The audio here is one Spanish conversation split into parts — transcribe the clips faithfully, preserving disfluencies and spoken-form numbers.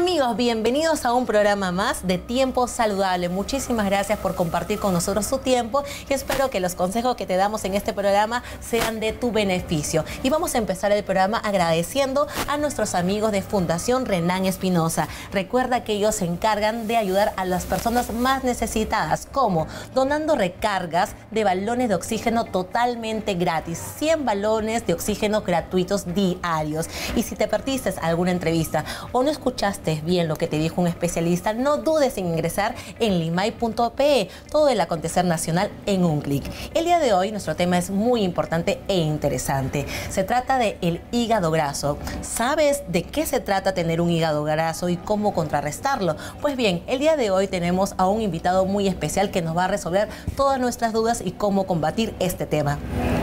Amigos, bienvenidos a un programa más de Tiempo Saludable. Muchísimas gracias por compartir con nosotros su tiempo y espero que los consejos que te damos en este programa sean de tu beneficio. Y vamos a empezar el programa agradeciendo a nuestros amigos de Fundación Renan Espinosa. Recuerda que ellos se encargan de ayudar a las personas más necesitadas, como donando recargas de balones de oxígeno totalmente gratis, cien balones de oxígeno gratuitos diarios. Y si te perdiste alguna entrevista o no escuchaste bien lo que te dijo un especialista, no dudes en ingresar en limay punto pe, todo el acontecer nacional en un clic. El día de hoy nuestro tema es muy importante e interesante. Se trata de el hígado graso. ¿Sabes de qué se trata tener un hígado graso y cómo contrarrestarlo? Pues bien, el día de hoy tenemos a un invitado muy especial que nos va a resolver todas nuestras dudas y cómo combatir este tema.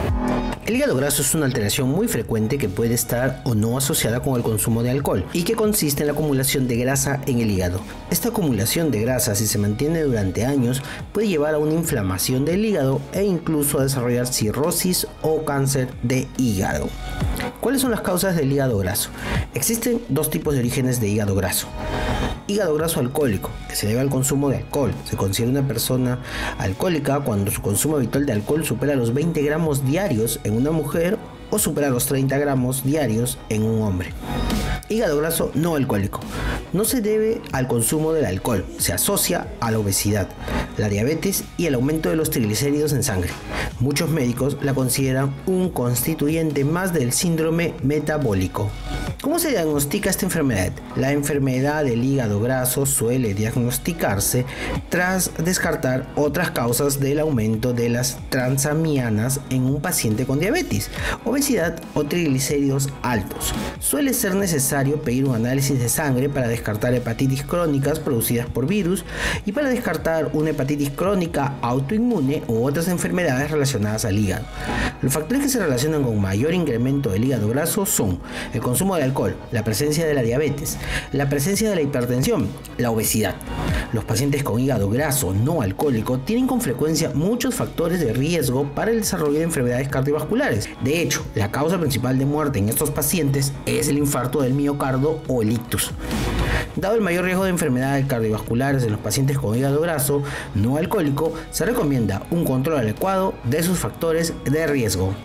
El hígado graso es una alteración muy frecuente que puede estar o no asociada con el consumo de alcohol y que consiste en la acumulación de grasa en el hígado. Esta acumulación de grasa, si se mantiene durante años, puede llevar a una inflamación del hígado e incluso a desarrollar cirrosis o cáncer de hígado. ¿Cuáles son las causas del hígado graso? Existen dos tipos de orígenes de hígado graso. Hígado graso alcohólico, que se debe al consumo de alcohol. Se considera una persona alcohólica cuando su consumo habitual de alcohol supera los veinte gramos diarios en una mujer o supera los treinta gramos diarios en un hombre. Hígado graso no alcohólico. No se debe al consumo del alcohol, se asocia a la obesidad, la diabetes y el aumento de los triglicéridos en sangre. Muchos médicos la consideran un constituyente más del síndrome metabólico. ¿Cómo se diagnostica esta enfermedad? La enfermedad del hígado graso suele diagnosticarse tras descartar otras causas del aumento de las transamianas en un paciente con diabetes, obesidad o triglicéridos altos. Suele ser necesario pedir un análisis de sangre para descartar hepatitis crónicas producidas por virus y para descartar una hepatitis crónica autoinmune u otras enfermedades relacionadas al hígado. Los factores que se relacionan con mayor incremento del hígado graso son el consumo de alcohol, la presencia de la diabetes, la presencia de la hipertensión, la obesidad. Los pacientes con hígado graso no alcohólico tienen con frecuencia muchos factores de riesgo para el desarrollo de enfermedades cardiovasculares. De hecho, la causa principal de muerte en estos pacientes es el infarto del miocardio o el ictus. Dado el mayor riesgo de enfermedades cardiovasculares en los pacientes con hígado graso no alcohólico, se recomienda un control adecuado de sus factores de riesgo.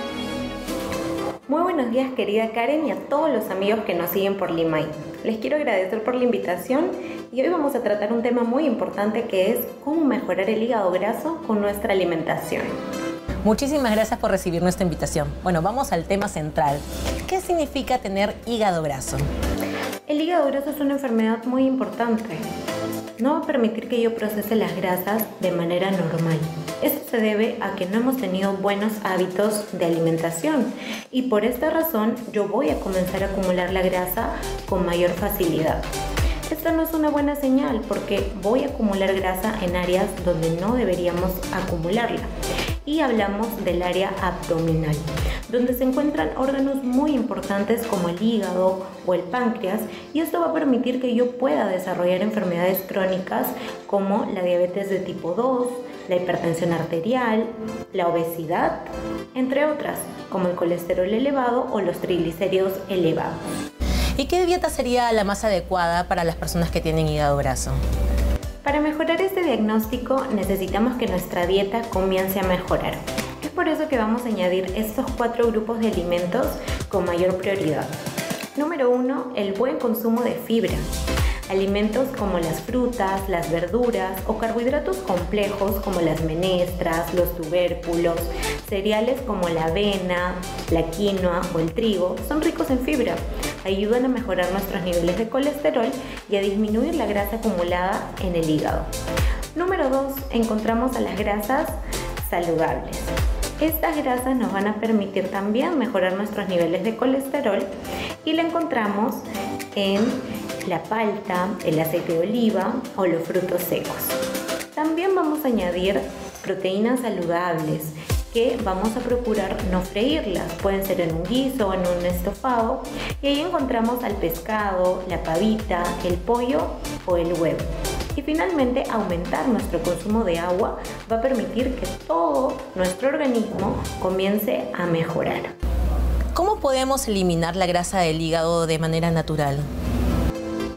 Muy buenos días, querida Karen, y a todos los amigos que nos siguen por Limay. Les quiero agradecer por la invitación y hoy vamos a tratar un tema muy importante que es cómo mejorar el hígado graso con nuestra alimentación. Muchísimas gracias por recibir nuestra invitación. Bueno, vamos al tema central. ¿Qué significa tener hígado graso? El hígado graso es una enfermedad muy importante. No va a permitir que yo procese las grasas de manera normal. Esto se debe a que no hemos tenido buenos hábitos de alimentación y por esta razón yo voy a comenzar a acumular la grasa con mayor facilidad. Esto no es una buena señal porque voy a acumular grasa en áreas donde no deberíamos acumularla. Y hablamos del área abdominal, donde se encuentran órganos muy importantes como el hígado o el páncreas, y esto va a permitir que yo pueda desarrollar enfermedades crónicas como la diabetes de tipo dos, la hipertensión arterial, la obesidad, entre otras, como el colesterol elevado o los triglicéridos elevados. ¿Y qué dieta sería la más adecuada para las personas que tienen hígado graso? Para mejorar este diagnóstico necesitamos que nuestra dieta comience a mejorar. Es por eso que vamos a añadir estos cuatro grupos de alimentos con mayor prioridad. Número uno, el buen consumo de fibra. Alimentos como las frutas, las verduras o carbohidratos complejos como las menestras, los tubérculos, cereales como la avena, la quinoa o el trigo son ricos en fibra. Ayudan a mejorar nuestros niveles de colesterol y a disminuir la grasa acumulada en el hígado. Número dos, encontramos a las grasas saludables. Estas grasas nos van a permitir también mejorar nuestros niveles de colesterol y la encontramos en la palta, el aceite de oliva o los frutos secos. También vamos a añadir proteínas saludables que vamos a procurar no freírlas, pueden ser en un guiso o en un estofado, y ahí encontramos al pescado, la pavita, el pollo o el huevo. Y finalmente, aumentar nuestro consumo de agua va a permitir que todo nuestro organismo comience a mejorar. ¿Cómo podemos eliminar la grasa del hígado de manera natural?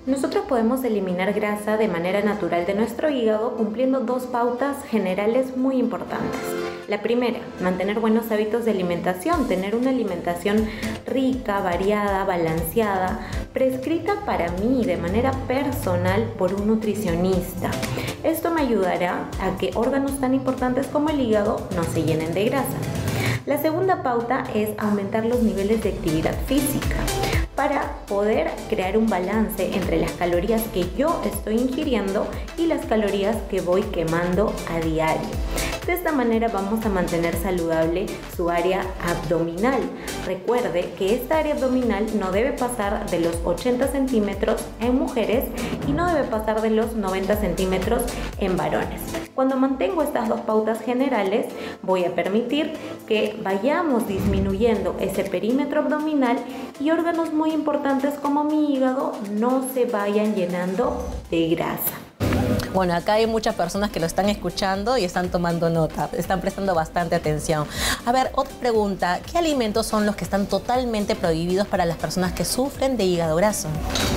Nosotros podemos eliminar grasa de manera natural de nuestro hígado cumpliendo dos pautas generales muy importantes. La primera, mantener buenos hábitos de alimentación, tener una alimentación rica, variada, balanceada, prescrita para mí de manera personal por un nutricionista. Esto me ayudará a que órganos tan importantes como el hígado no se llenen de grasa. La segunda pauta es aumentar los niveles de actividad física para poder crear un balance entre las calorías que yo estoy ingiriendo y las calorías que voy quemando a diario. De esta manera vamos a mantener saludable su área abdominal. Recuerde que esta área abdominal no debe pasar de los ochenta centímetros en mujeres y no debe pasar de los noventa centímetros en varones. Cuando mantengo estas dos pautas generales, voy a permitir que vayamos disminuyendo ese perímetro abdominal y órganos muy importantes como mi hígado no se vayan llenando de grasa. Bueno, acá hay muchas personas que lo están escuchando y están tomando nota, están prestando bastante atención. A ver, otra pregunta, ¿qué alimentos son los que están totalmente prohibidos para las personas que sufren de hígado graso?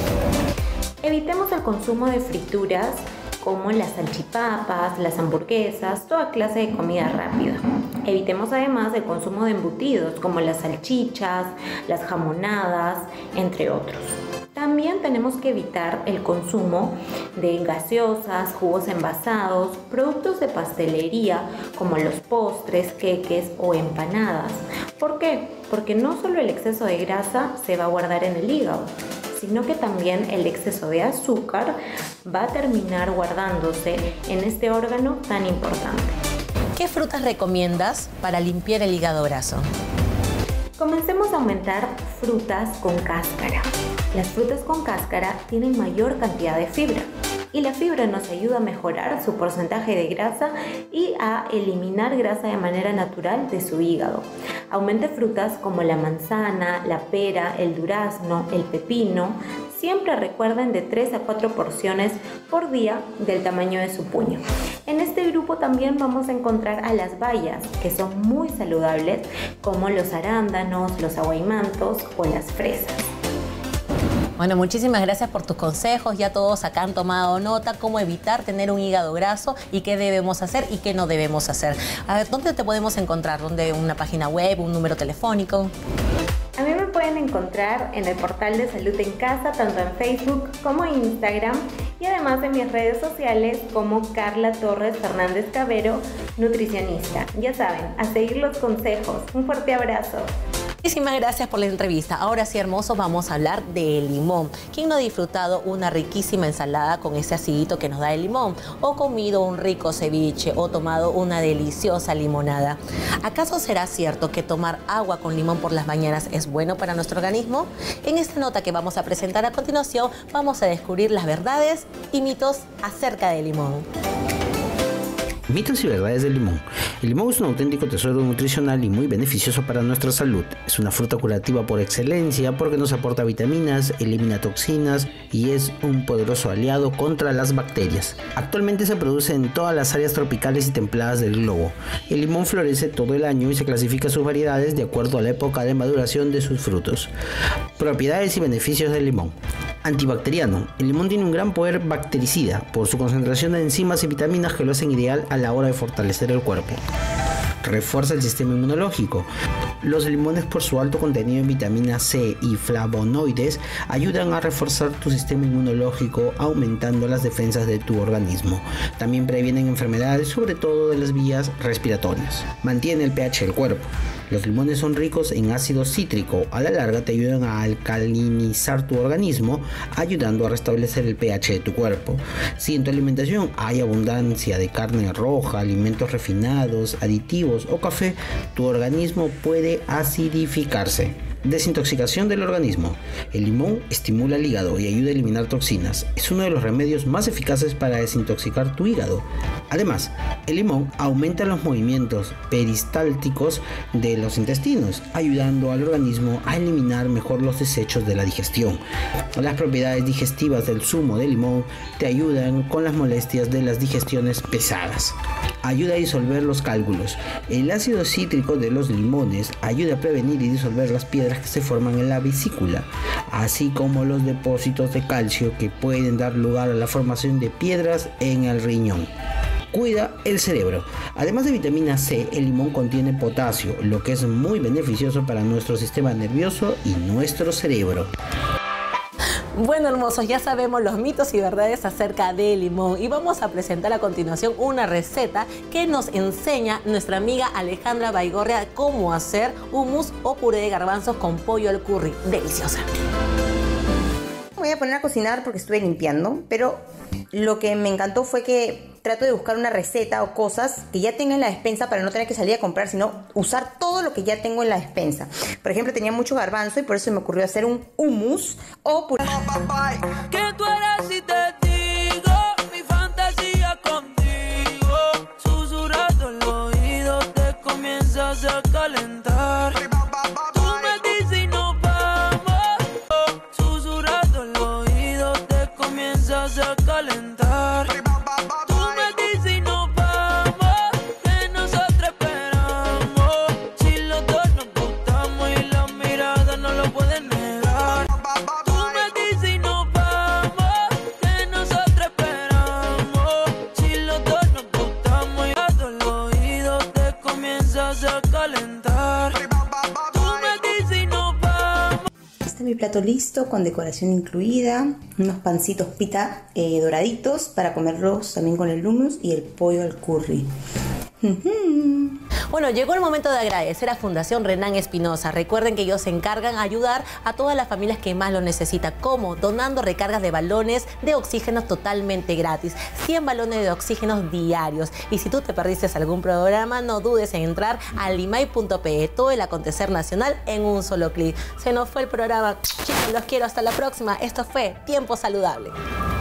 Evitemos el consumo de frituras como las salchipapas, las hamburguesas, toda clase de comida rápida. Evitemos además el consumo de embutidos como las salchichas, las jamonadas, entre otros. También tenemos que evitar el consumo de gaseosas, jugos envasados, productos de pastelería como los postres, queques o empanadas. ¿Por qué? Porque no solo el exceso de grasa se va a guardar en el hígado, sino que también el exceso de azúcar va a terminar guardándose en este órgano tan importante. ¿Qué frutas recomiendas para limpiar el hígado graso? Comencemos a aumentar frutas con cáscara. Las frutas con cáscara tienen mayor cantidad de fibra y la fibra nos ayuda a mejorar su porcentaje de grasa y a eliminar grasa de manera natural de su hígado. Aumente frutas como la manzana, la pera, el durazno, el pepino. Siempre recuerden de tres a cuatro porciones por día del tamaño de su puño. En este grupo también vamos a encontrar a las bayas, que son muy saludables, como los arándanos, los aguaimantos o las fresas. Bueno, muchísimas gracias por tus consejos. Ya todos acá han tomado nota cómo evitar tener un hígado graso y qué debemos hacer y qué no debemos hacer. A ver, ¿dónde te podemos encontrar? ¿Dónde? ¿Una página web? ¿Un número telefónico? A mí me pueden encontrar en el portal de Salud en Casa, tanto en Facebook como en Instagram, y además en mis redes sociales como Carla Torres Fernández Cabero, nutricionista. Ya saben, a seguir los consejos. Un fuerte abrazo. Muchísimas gracias por la entrevista. Ahora sí, hermoso, vamos a hablar del limón. ¿Quién no ha disfrutado una riquísima ensalada con ese acidito que nos da el limón? O comido un rico ceviche o tomado una deliciosa limonada. ¿Acaso será cierto que tomar agua con limón por las mañanas es bueno para nuestro organismo? En esta nota que vamos a presentar a continuación, vamos a descubrir las verdades y mitos acerca del limón. Mitos y verdades del limón. El limón es un auténtico tesoro nutricional y muy beneficioso para nuestra salud. Es una fruta curativa por excelencia porque nos aporta vitaminas, elimina toxinas y es un poderoso aliado contra las bacterias. Actualmente se produce en todas las áreas tropicales y templadas del globo. El limón florece todo el año y se clasifica sus variedades de acuerdo a la época de maduración de sus frutos. Propiedades y beneficios del limón. Antibacteriano. El limón tiene un gran poder bactericida por su concentración de enzimas y vitaminas que lo hacen ideal a la hora de fortalecer el cuerpo. Refuerza el sistema inmunológico. Los limones, por su alto contenido en vitamina C y flavonoides, ayudan a reforzar tu sistema inmunológico aumentando las defensas de tu organismo. También previenen enfermedades, sobre todo de las vías respiratorias. Mantiene el pH del cuerpo. Los limones son ricos en ácido cítrico. A la larga te ayudan a alcalinizar tu organismo, ayudando a restablecer el pH de tu cuerpo. Si en tu alimentación hay abundancia de carne roja, alimentos refinados, aditivos o café, tu organismo puede acidificarse. Desintoxicación del organismo. El limón estimula el hígado y ayuda a eliminar toxinas. Es uno de los remedios más eficaces para desintoxicar tu hígado. Además, el limón aumenta los movimientos peristálticos de los intestinos, ayudando al organismo a eliminar mejor los desechos de la digestión. Las propiedades digestivas del zumo de limón te ayudan con las molestias de las digestiones pesadas. Ayuda a disolver los cálculos. El ácido cítrico de los limones ayuda a prevenir y disolver las piedras que se forman en la vesícula, así como los depósitos de calcio que pueden dar lugar a la formación de piedras en el riñón. Cuida el cerebro. Además de vitamina C, el limón contiene potasio, lo que es muy beneficioso para nuestro sistema nervioso y nuestro cerebro. Bueno, hermosos, ya sabemos los mitos y verdades acerca del limón y vamos a presentar a continuación una receta que nos enseña nuestra amiga Alejandra Baigorria cómo hacer hummus o puré de garbanzos con pollo al curry. Deliciosa. Me voy a poner a cocinar porque estuve limpiando, pero lo que me encantó fue que trato de buscar una receta o cosas que ya tenga en la despensa para no tener que salir a comprar, sino usar todo lo que ya tengo en la despensa. Por ejemplo, tenía mucho garbanzo y por eso me ocurrió hacer un hummus o puré. Que tú eres y te digo mi fantasía contigo, susurrando el oído te comienzas a calentar. Tú me dices y nos vamos, susurrando el oído te comienzas a calentar. Mi plato listo con decoración incluida, unos pancitos pita eh, doraditos para comerlos también con el hummus y el pollo al curry. Bueno, llegó el momento de agradecer a Fundación Renan Espinosa. Recuerden que ellos se encargan a ayudar a todas las familias que más lo necesitan, como donando recargas de balones de oxígeno totalmente gratis, cien balones de oxígeno diarios. Y si tú te perdiste algún programa, no dudes en entrar a limay punto pe, todo el acontecer nacional en un solo clic. Se nos fue el programa. Chicos, los quiero. Hasta la próxima. Esto fue Tiempo Saludable.